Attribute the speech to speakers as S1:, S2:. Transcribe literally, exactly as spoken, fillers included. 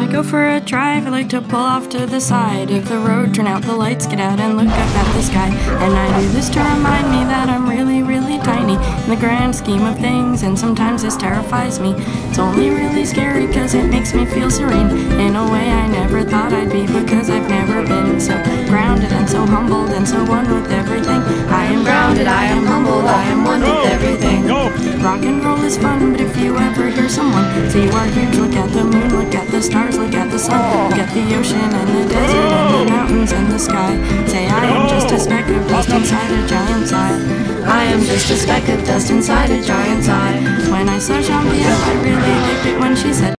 S1: I go for a drive, I like to pull off to the side of the road, turn out the lights, get out and look up at the sky. And I do this to remind me that I'm really, really tiny in the grand scheme of things, and sometimes this terrifies me. It's only really scary cause it makes me feel serene in a way I never thought I'd be, because I've never been so grounded and so humbled and so one with everything. I am grounded, I am humbled, I am one with everything. Rock and roll is fun, but if you ever hear someone say you are huge, look at the moon, look at the stars, look at the sun, look at the ocean and the desert and the mountains and the sky. Say I am just a speck of dust inside a giant's eye. I am just a speck of dust inside a giant's eye. When I saw Jean-Pierre, I really liked it when she said